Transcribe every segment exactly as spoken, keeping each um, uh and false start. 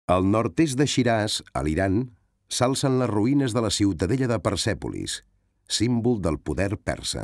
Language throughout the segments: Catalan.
Al nord-est de Shiraz, a l'Iran, s'alcen les ruïnes de la ciutadella de Persèpolis, símbol del poder persa.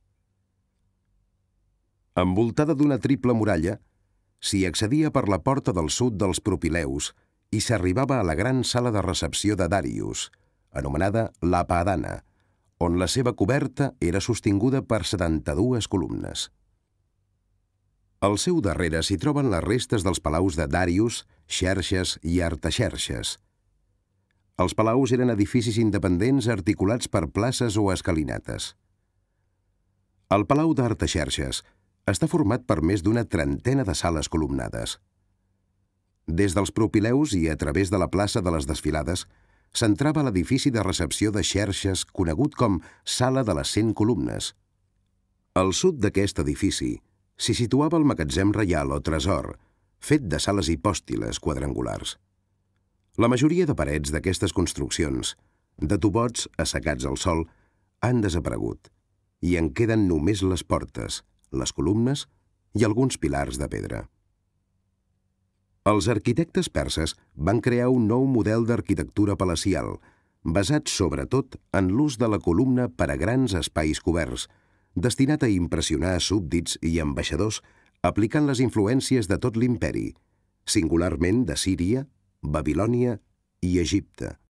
Envoltada d'una triple muralla, s'hi accedia per la porta del sud dels Propileus i s'arribava a la gran sala de recepció de Darius, anomenada la Padana, on la seva coberta era sostinguda per setanta-dues columnes. Al seu darrere s'hi troben les restes dels palaus de Darius, Xerxes i Artaxerxes. Els palaus eren edificis independents articulats per places o escalinates. El palau d'Artaxerxes està format per més d'una trentena de sales columnades. Des dels Propileus i a través de la plaça de les Desfilades s'entrava a l'edifici de recepció de Xerxes conegut com Sala de les Cent Columnes. Al sud d'aquest edifici s'hi situava el magatzem reial o tresor, fet de sales hipòstiles quadrangulars. La majoria de parets d'aquestes construccions, de tubots assecats al sol, han desaparegut i en queden només les portes, les columnes i alguns pilars de pedra. Els arquitectes perses van crear un nou model d'arquitectura palacial, basat sobretot en l'ús de la columna per a grans espais coberts, destinat a impressionar súbdits i ambaixadors aplicant les influències de tot l'imperi, singularment de Síria, Babilònia i Egipte.